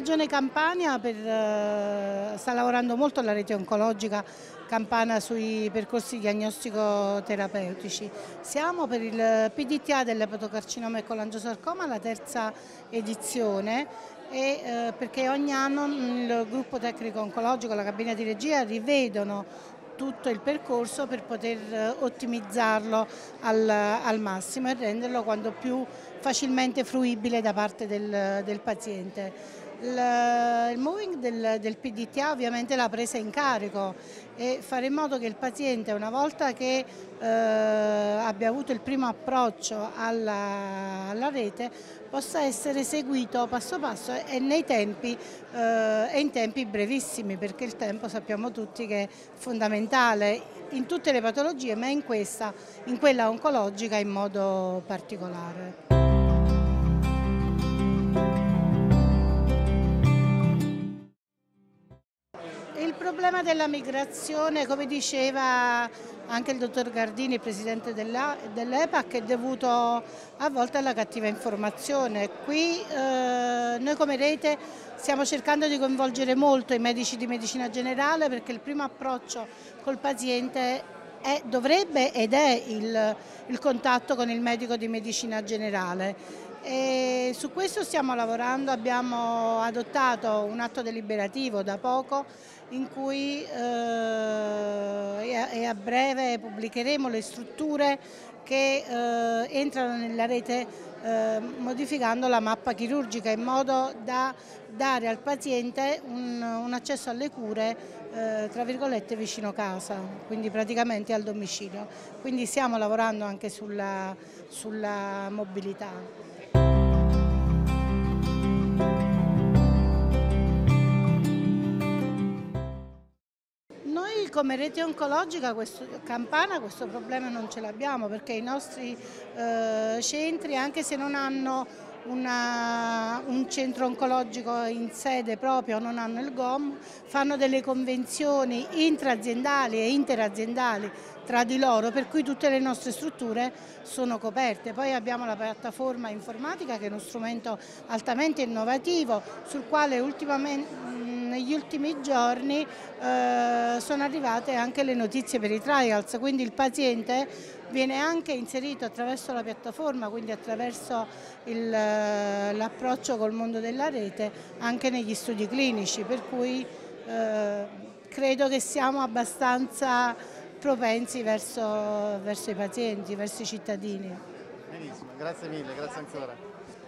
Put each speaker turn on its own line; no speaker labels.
Regione Campania sta lavorando molto la rete oncologica campana sui percorsi diagnostico-terapeutici. Siamo per il PDTA dell'epatocarcinoma e colangiosarcoma, la terza edizione, perché ogni anno il gruppo tecnico oncologico, la cabina di regia rivedono tutto il percorso per poter ottimizzarlo al massimo e renderlo quanto più facilmente fruibile da parte del paziente. Il moving del PDTA ovviamente l'ha presa in carico e fare in modo che il paziente, una volta che abbia avuto il primo approccio alla rete, possa essere seguito passo passo e in tempi brevissimi, perché il tempo sappiamo tutti che è fondamentale in tutte le patologie, ma in quella oncologica in modo particolare. Il problema della migrazione, come diceva anche il dottor Gardini, il presidente dell'EPAC, è dovuto a volte alla cattiva informazione. Qui noi come rete stiamo cercando di coinvolgere molto i medici di medicina generale, perché il primo approccio col paziente dovrebbe ed è il contatto con il medico di medicina generale. E su questo stiamo lavorando, abbiamo adottato un atto deliberativo da poco in cui a breve pubblicheremo le strutture che entrano nella rete modificando la mappa chirurgica in modo da dare al paziente un accesso alle cure tra virgolette vicino casa, quindi praticamente al domicilio. Quindi stiamo lavorando anche sulla mobilità. Noi come rete oncologica campana questo problema non ce l'abbiamo, perché i nostri centri, anche se non hanno un centro oncologico in sede proprio, non hanno il GOM, fanno delle convenzioni intraaziendali e interaziendali tra di loro, per cui tutte le nostre strutture sono coperte. Poi abbiamo la piattaforma informatica, che è uno strumento altamente innovativo, sul quale negli ultimi giorni sono arrivate anche le notizie per i trials, quindi il paziente viene anche inserito attraverso la piattaforma, quindi attraverso l'approccio col mondo della rete, anche negli studi clinici, per cui credo che siamo abbastanza propensi verso i pazienti, verso i cittadini.
Benissimo, grazie mille, grazie ancora.